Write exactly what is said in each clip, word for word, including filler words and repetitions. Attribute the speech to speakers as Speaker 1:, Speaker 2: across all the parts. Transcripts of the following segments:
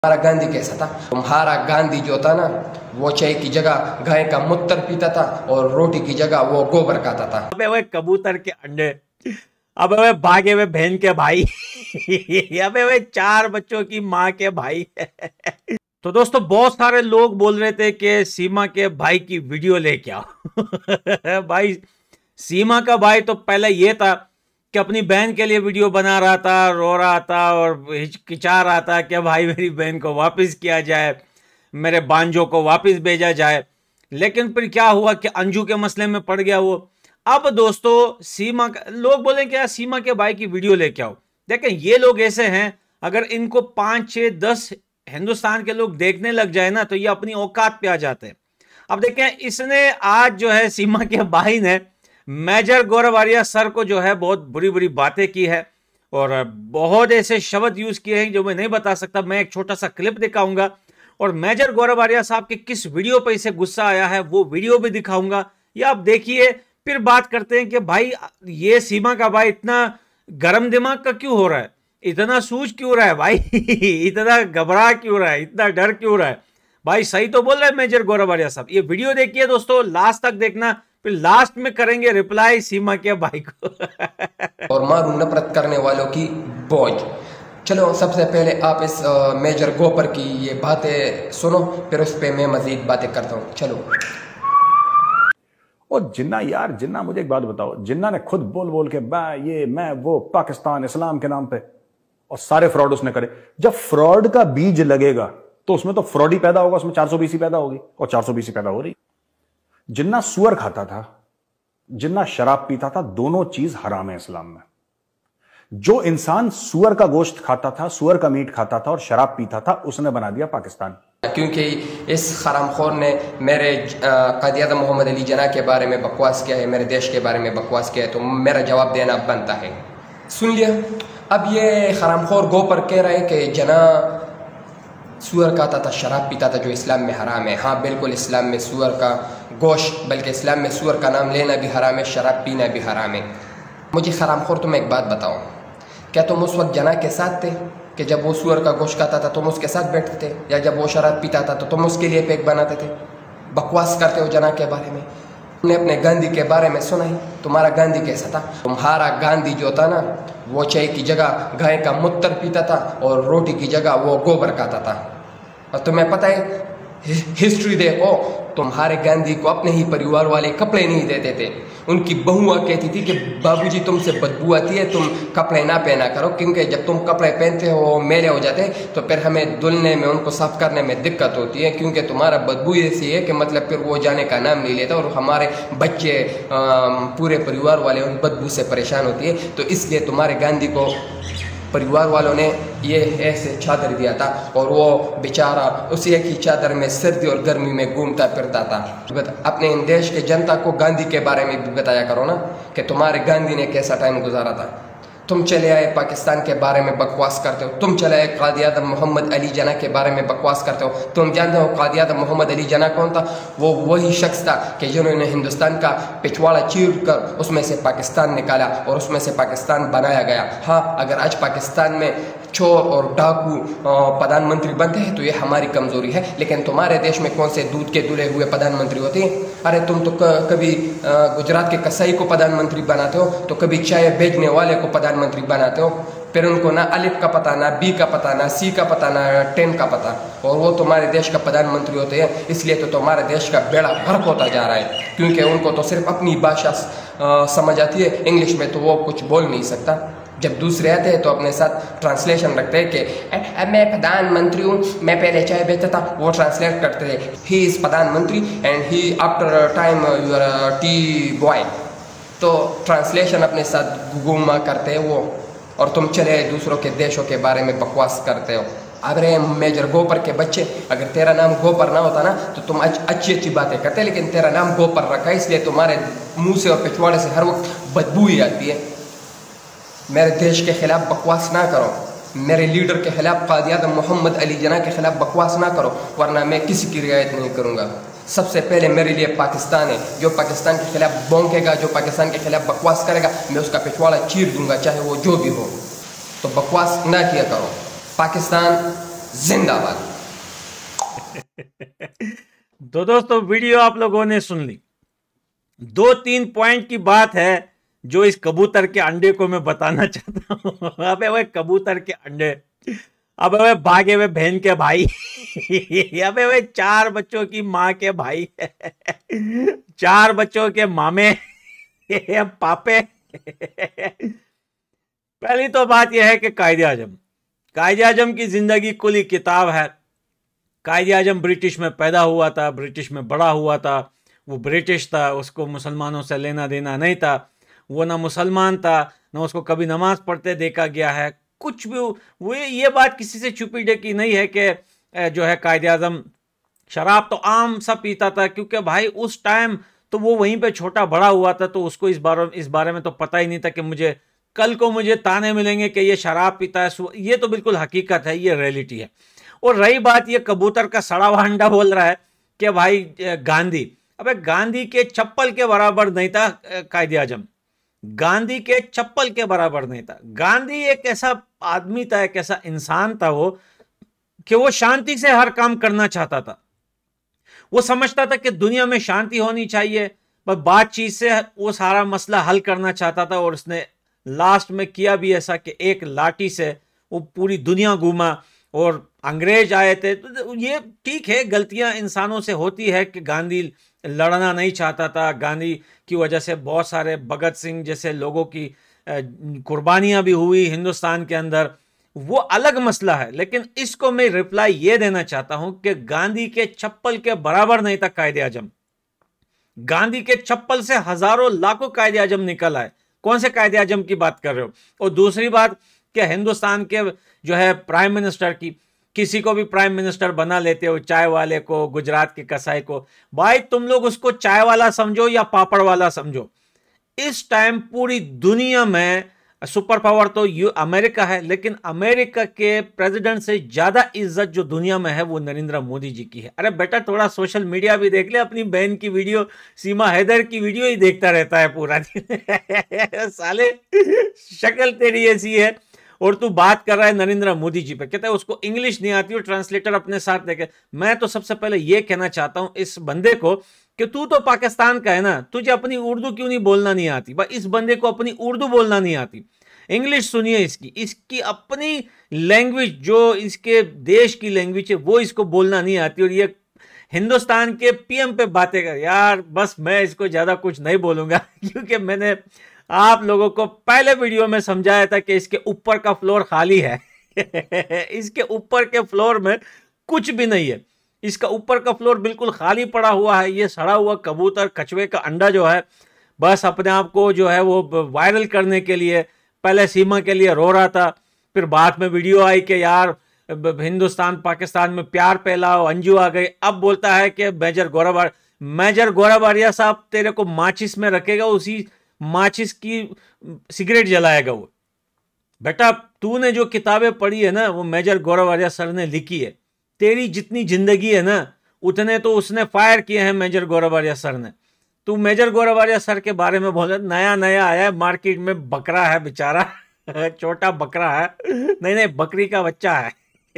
Speaker 1: हमारा गांधी कैसा था? तुम्हारा गांधी जो था ना, वो चाय की जगह गाय का मूत्र पीता था और रोटी की जगह वो गोबर खाता था।
Speaker 2: अबे वो कबूतर के अंडे, अबे वे भागे हुए बहन के भाई अबे वे चार बच्चों की माँ के भाई तो दोस्तों बहुत सारे लोग बोल रहे थे कि सीमा के भाई की वीडियो लेके आओ भाई सीमा का भाई तो पहले ये था कि अपनी बहन के लिए वीडियो बना रहा था, रो रहा था और हिचकिचा रहा था कि भाई मेरी बहन को वापस किया जाए, मेरे बांजो को वापस भेजा जाए। लेकिन फिर क्या हुआ कि अंजू के मसले में पड़ गया वो। अब दोस्तों सीमा का लोग बोले कि यार सीमा के भाई की वीडियो लेके आओ। देखें ये लोग ऐसे हैं, अगर इनको पांच छह दस हिंदुस्तान के लोग देखने लग जाए ना तो ये अपनी औकात पे आ जाते हैं। अब देखें इसने आज जो है सीमा के भाई ने मेजर गौरव आर्या सर को जो है बहुत बुरी बुरी बातें की है और बहुत ऐसे शब्द यूज किए हैं जो मैं नहीं बता सकता। मैं एक छोटा सा क्लिप दिखाऊंगा और मेजर गौरव आर्या साहब के किस वीडियो पर इसे गुस्सा आया है वो वीडियो भी दिखाऊंगा। या आप देखिए फिर बात करते हैं कि भाई ये सीमा का भाई इतना गर्म दिमाग का क्यों हो रहा है, इतना सूझ क्यों रहा है भाई इतना घबरा क्यों रहा है, इतना डर क्यों रहा है भाई। सही तो बोल रहा है मेजर गौरव आर्या साहब। ये वीडियो देखिए दोस्तों, लास्ट तक देखना, फिर लास्ट में करेंगे रिप्लाई सीमा के भाई को
Speaker 1: और मारू नफरत करने वालों की बोझ। चलो सबसे पहले आप इस आ, मेजर गोपर की ये बातें सुनो, फिर उस पर मैं मजीद बातें करता हूँ। चलो।
Speaker 3: और जिन्ना यार, जिन्ना मुझे एक बात बताओ, जिन्ना ने खुद बोल बोल के मैं ये मैं वो पाकिस्तान इस्लाम के नाम पे और सारे फ्रॉड उसने करे। जब फ्रॉड का बीज लगेगा तो उसमें तो फ्रॉड ही पैदा होगा, उसमें चार सौ बीसी पैदा होगी और चार सौ बीसी पैदा हो रही। जिन्ना सुअर खाता था, जिन्ना शराब पीता था, दोनों चीज हराम है इस्लाम में। जो इंसान सुअर का गोश्त खाता था, सुअर का मीट खाता था और शराब पीता था, उसने बना दिया पाकिस्तान।
Speaker 1: क्योंकि इस हरामखोर ने मेरे कायद-ए-आज़म मोहम्मद अली जना के बारे में बकवास किया है, मेरे देश के बारे में बकवास किया है, तो मेरा जवाब देना बनता है। सुन लिया? अब ये हरामखोर गोपर कह रहे हैं कि जना सुअर खाता था, शराब पीता था, जो इस्लाम में हराम है। हाँ बिल्कुल, इस्लाम में सुअर का गोश्त, बल्कि इस्लाम में सुअर का नाम लेना भी हराम है, शराब पीना भी हराम है। मुझे हरामखोर तुम एक बात बताओ, क्या तुम उस वक्त जना के साथ थे कि जब वो सुअर का गोश्त खाता था तुम उसके साथ बैठते थे, या जब वो शराब पीता था तो तुम उसके लिए पैक बनाते थे? बकवास करते हो जना के बारे में। तुमने अपने गांधी के बारे में सुना ही? तुम्हारा गांधी कैसा था? तुम्हारा गांधी जो था ना, वो चाय की जगह गाय का मूत्र पीता था और रोटी की जगह वो गोबर खाता था। और तुम्हें पता है, हिस्ट्री देखो, तुम्हारे गांधी को अपने ही परिवार वाले कपड़े नहीं देते थे। उनकी बहुआ कहती थी कि बाबूजी तुमसे बदबू आती है, तुम कपड़े ना पहना करो, क्योंकि जब तुम कपड़े पहनते हो मेले हो जाते तो फिर हमें धुलने में, उनको साफ करने में दिक्कत होती है, क्योंकि तुम्हारा बदबू ऐसी है कि मतलब फिर वो जाने का नाम नहीं लेता और हमारे बच्चे पूरे परिवार वाले उन बदबू से परेशान होती है। तो इसलिए तुम्हारे गांधी को परिवार वालों ने ये ऐसे चादर दिया था और वो बेचारा उसी एक ही चादर में सर्दी और गर्मी में घूमता फिरता था। अपने इन देश के जनता को गांधी के बारे में भी बताया करो ना कि तुम्हारे गांधी ने कैसा टाइम गुजारा था। तुम चले आए पाकिस्तान के बारे में बकवास करते हो, तुम चले आए कायद-ए-आज़म मोहम्मद अली जना के बारे में बकवास करते हो। तुम जानते हो कायद-ए-आज़म मोहम्मद अली जना कौन था? वो वही शख्स था कि जिन्होंने हिंदुस्तान का पिछवाड़ा चीर कर उसमें से पाकिस्तान निकाला और उसमें से पाकिस्तान बनाया गया। हाँ, अगर आज पाकिस्तान में चोर और डाकू प्रधानमंत्री बनते हैं तो ये हमारी कमजोरी है, लेकिन तुम्हारे देश में कौन से दूध के दुले हुए प्रधानमंत्री होते हैं? अरे तुम तो कभी गुजरात के कसाई को प्रधानमंत्री बनाते हो, तो कभी चाय बेचने वाले को प्रधानमंत्री बनाते हो, फिर उनको ना अलिफ का पता, ना बी का पता, ना सी का पता, ना टेन का पता, और वो तुम्हारे देश का प्रधानमंत्री होते हैं। इसलिए तो तुम्हारे देश का बेड़ा गर्क होता जा रहा है, क्योंकि उनको तो सिर्फ अपनी भाषा समझ आती है, इंग्लिश में तो वो कुछ बोल नहीं सकता। जब दूसरे आते हैं तो अपने साथ ट्रांसलेशन रखते हैं कि मैं प्रधानमंत्री हूँ, मैं पहले चाय बेचता था, वो ट्रांसलेट करते थे ही इज़ प्रधानमंत्री and he after time your tea boy. तो ट्रांसलेशन अपने साथ घुमा करते हैं वो, और तुम चले दूसरों के देशों के बारे में बकवास करते हो। अरे मेजर गोपर के बच्चे, अगर तेरा नाम गोपर ना होता ना तो तुम अच्छी अच्छी बातें करते, लेकिन तेरा नाम गोपर रखा है, इसलिए तुम्हारे मुँह से और पिछवाड़े से हर वक्त बदबू ही आती है। मेरे देश के खिलाफ बकवास ना करो, मेरे लीडर के खिलाफ कायद-ए-आज़म मोहम्मद अली जना के खिलाफ बकवास ना करो, वरना मैं किसी की रियायत नहीं करूँगा। सबसे पहले मेरे लिए पाकिस्तान है, जो पाकिस्तान के खिलाफ भौंकेगा, जो पाकिस्तान के खिलाफ बकवास करेगा, मैं उसका पिछवाड़ा चीर दूंगा, चाहे वो जो भी हो। तो बकवास ना किया करो। पाकिस्तान जिंदाबाद।
Speaker 2: तो दोस्तों वीडियो आप लोगों ने सुन ली। दो तीन पॉइंट की बात है जो इस कबूतर के अंडे को मैं बताना चाहता हूं। अबे वो कबूतर के अंडे, अबे वे भागे हुए बहन के भाई, अबे वे चार बच्चों की माँ के भाई, चार बच्चों के मामे, पापे। पहली तो बात यह है कि कायदे आजम, कायदे आजम की जिंदगी खुली किताब है। कायदे आजम ब्रिटिश में पैदा हुआ था, ब्रिटिश में बड़ा हुआ था, वो ब्रिटिश था, उसको मुसलमानों से लेना देना नहीं था, वो ना मुसलमान था, ना उसको कभी नमाज पढ़ते देखा गया है, कुछ भी। वो ये बात किसी से छुपी ढकी नहीं है कि जो है कायदे आजम शराब तो आम सा पीता था, क्योंकि भाई उस टाइम तो वो वहीं पे छोटा बड़ा हुआ था, तो उसको इस बारे इस बारे में तो पता ही नहीं था कि मुझे कल को मुझे ताने मिलेंगे कि ये शराब पीता है। ये तो बिल्कुल हकीकत है, ये रियलिटी है। और रही बात ये कबूतर का सड़ा हुआ अंडा बोल रहा है कि भाई गांधी, अबे गांधी के चप्पल के बराबर नहीं था कायदे आजम, गांधी के चप्पल के बराबर नहीं था। गांधी एक ऐसा आदमी था, एक ऐसा इंसान था वो, कि वो शांति से हर काम करना चाहता था। वो समझता था कि दुनिया में शांति होनी चाहिए, पर बातचीत से वो सारा मसला हल करना चाहता था। और उसने लास्ट में किया भी ऐसा कि एक लाठी से वो पूरी दुनिया घूमा, और अंग्रेज आए थे। तो ये ठीक है, गलतियां इंसानों से होती है कि गांधी लड़ना नहीं चाहता था, गांधी की वजह से बहुत सारे भगत सिंह जैसे लोगों की कुर्बानियां भी हुई हिंदुस्तान के अंदर, वो अलग मसला है। लेकिन इसको मैं रिप्लाई ये देना चाहता हूं कि गांधी के चप्पल के बराबर नहीं था कायदे आजम। गांधी के चप्पल से हजारों लाखों कायदे आजम निकल आए। कौन से कायदे आजम की बात कर रहे हो? और दूसरी बात कि हिंदुस्तान के जो है प्राइम मिनिस्टर की, किसी को भी प्राइम मिनिस्टर बना लेते हो, चाय वाले को, गुजरात के कसाई को, भाई तुम लोग उसको चाय वाला समझो या पापड़ वाला समझो, इस टाइम पूरी दुनिया में सुपर पावर तो यू अमेरिका है, लेकिन अमेरिका के प्रेसिडेंट से ज्यादा इज्जत जो दुनिया में है वो नरेंद्र मोदी जी की है। अरे बेटा थोड़ा सोशल मीडिया भी देख ले, अपनी बहन की वीडियो, सीमा हैदर की वीडियो ही देखता रहता है पूरा दिन। साले शक्ल तेरी ऐसी है और तू बात कर रहा है नरेंद्र मोदी जी पे। कहता है उसको इंग्लिश नहीं आती और ट्रांसलेटर अपने साथ लेके। मैं तो सबसे पहले ये कहना चाहता हूं इस बंदे को कि तू तो पाकिस्तान का है ना, तुझे अपनी उर्दू क्यों नहीं बोलना नहीं आती? भाई इस बंदे को अपनी उर्दू बोलना नहीं आती। इंग्लिश सुनिए इसकी, इसकी अपनी लैंग्वेज जो इसके देश की लैंग्वेज है वो इसको बोलना नहीं आती, और ये हिंदुस्तान के पीएम पे बातें कर। यार बस मैं इसको ज्यादा कुछ नहीं बोलूंगा, क्योंकि मैंने आप लोगों को पहले वीडियो में समझाया था कि इसके ऊपर का फ्लोर खाली है। इसके ऊपर के फ्लोर में कुछ भी नहीं है, इसका ऊपर का फ्लोर बिल्कुल खाली पड़ा हुआ है। ये सड़ा हुआ कबूतर कछुए का अंडा जो है बस अपने आप को जो है वो वायरल करने के लिए पहले सीमा के लिए रो रहा था, फिर बाद में वीडियो आई कि यार हिंदुस्तान पाकिस्तान में प्यार फैलाओ, अंजू आ गई। अब बोलता है कि मेजर गौरव मेजर गौरवारिया साहब तेरे को माचिस में रखेगा, उसी माचिस की सिगरेट जलाएगा वो। बेटा तूने जो किताबें पढ़ी है ना वो मेजर गौरवारिया सर ने लिखी है। तेरी जितनी जिंदगी है ना उतने तो उसने फायर किए हैं मेजर गौरवारिया सर ने। तू मेजर गौरवारिया सर के बारे में बोल, नया नया आया है मार्केट में, बकरा है बेचारा, छोटा बकरा है, नहीं नहीं बकरी का बच्चा है,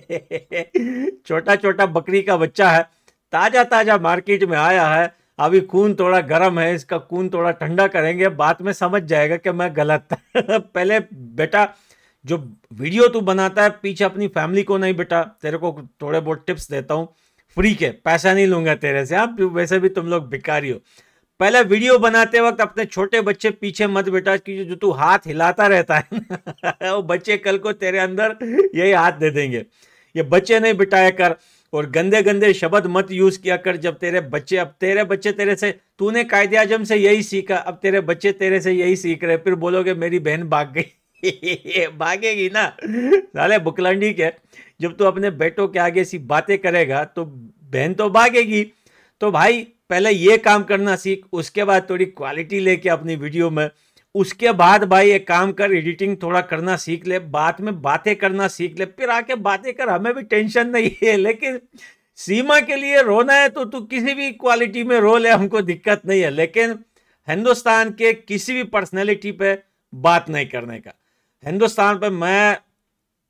Speaker 2: छोटा छोटा बकरी का बच्चा है, ताजा ताजा मार्केट में आया है। अभी खून थोड़ा गर्म है, इसका खून थोड़ा ठंडा करेंगे, बाद में समझ जाएगा कि मैं गलत था। पहले बेटा जो वीडियो तू बनाता है पीछे अपनी फैमिली को नहीं, बेटा तेरे को थोड़े बहुत टिप्स देता हूँ फ्री के, पैसा नहीं लूंगा तेरे से। आप वैसे भी तुम लोग भिखारी हो। पहले वीडियो बनाते वक्त अपने छोटे बच्चे पीछे मत बेटा, कि जो तू हाथ हिलाता रहता है ना वो बच्चे कल को तेरे अंदर यही हाथ दे देंगे। ये बच्चे नहीं बिठाया कर, और गंदे गंदे शब्द मत यूज किया कर जब तेरे बच्चे, अब तेरे बच्चे तेरे से, तूने कायदे आजम से यही सीखा, अब तेरे बच्चे तेरे से यही सीख रहे, फिर बोलोगे मेरी बहन भाग गई। भागेगी ना साले बुकलंडी के। जब तू अपने बेटों के आगे सी बातें करेगा तो बहन तो भागेगी। तो भाई पहले ये काम करना सीख, उसके बाद थोड़ी क्वालिटी लेके अपनी वीडियो में, उसके बाद भाई एक काम कर, एडिटिंग थोड़ा करना सीख ले, बाद में बातें करना सीख ले, फिर आके बातें कर, हमें भी टेंशन नहीं है। लेकिन सीमा के लिए रोना है तो तू किसी भी क्वालिटी में रो ले, हमको दिक्कत नहीं है, लेकिन हिंदुस्तान के किसी भी पर्सनैलिटी पे बात नहीं करने का। हिंदुस्तान पे मैं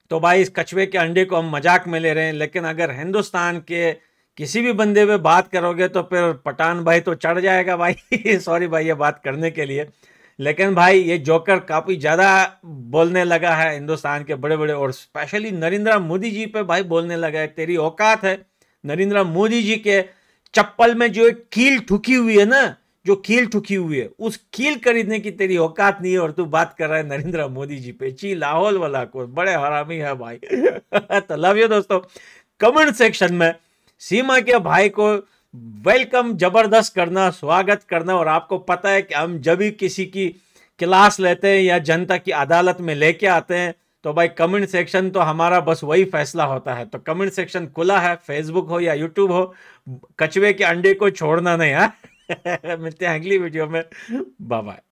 Speaker 2: तो भाई इस कछुए के अंडे को हम मजाक में ले रहे हैं, लेकिन अगर हिंदुस्तान के किसी भी बंदे पे बात करोगे तो फिर पठान भाई तो चढ़ जाएगा भाई। सॉरी भाई ये बात करने के लिए, लेकिन भाई ये जोकर काफी ज्यादा बोलने लगा है हिंदुस्तान के बड़े बड़े और स्पेशली नरेंद्र मोदी जी पे भाई बोलने लगा है। तेरी औकात है नरेंद्र मोदी जी के चप्पल में जो एक कील ठुकी हुई है ना, जो कील ठुकी हुई है, उस कील खरीदने की तेरी औकात नहीं है और तू बात कर रहा है नरेंद्र मोदी जी पे। ची लाहौल वाला को बड़े हरामी है भाई। तो लव यू दोस्तों। कमेंट सेक्शन में सीमा के भाई को वेलकम जबरदस्त करना, स्वागत करना। और आपको पता है कि हम जब भी किसी की क्लास लेते हैं या जनता की अदालत में लेके आते हैं तो भाई कमेंट सेक्शन तो हमारा बस वही फैसला होता है। तो कमेंट सेक्शन खुला है, फेसबुक हो या यूट्यूब हो, कछुए के अंडे को छोड़ना नहीं है। मिलते हैं अगली वीडियो में, बाय बाय।